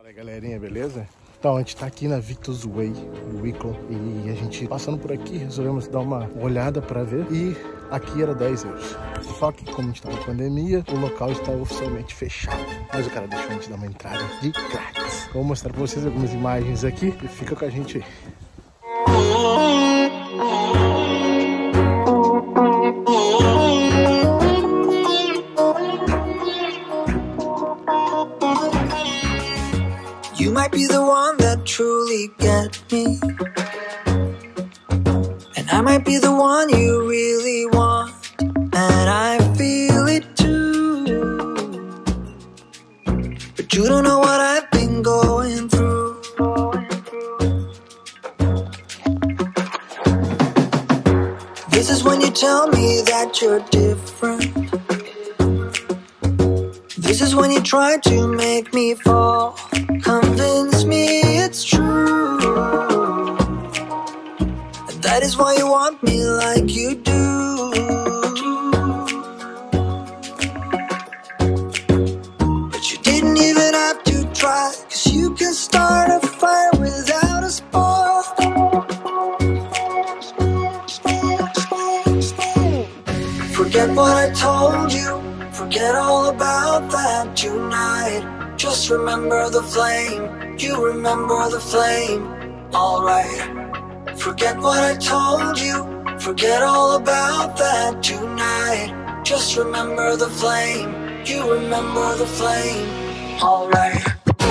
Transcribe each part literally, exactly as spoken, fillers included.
Fala aí, galerinha, beleza? Então, a gente tá aqui na Victor's Way, Wicklow, e a gente passando por aqui, resolvemos dar uma olhada pra ver, e aqui era dez euros. Só que, como a gente tá na pandemia, o local está oficialmente fechado, mas o cara deixou a gente dar uma entrada de grátis. Vou mostrar pra vocês algumas imagens aqui e fica com a gente aí. You might be the one that truly gets me, and I might be the one you really want, and I feel it too. But you don't know what I've been going through. This is when you tell me that you're different. This is when you try to make me fall. Convince me it's true, and that is why you want me like you do. But you didn't even have to try, 'cause you can start a fire without a spark. Forget what I told you, forget all about that tonight. Just remember the flame, you remember the flame, alright. Forget what I told you, forget all about that tonight. Just remember the flame, you remember the flame, alright.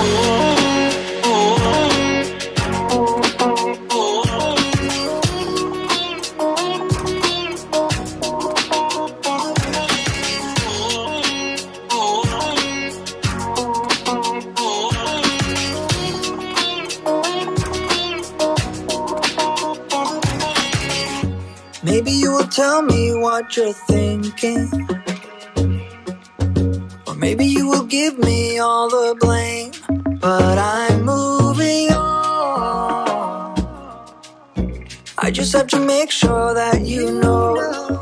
Maybe you will tell me what you're thinking, or maybe you will give me all the blame, but I'm moving on. I just have to make sure that you know.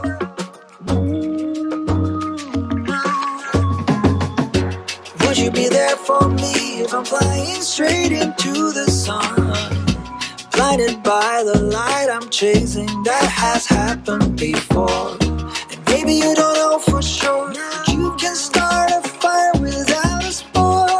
Would you be there for me if I'm flying straight into the sun? Blinded by the light I'm chasing, that has happened before. And maybe you don't know for sure that you can start a fire without a spark.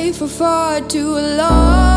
for far too long.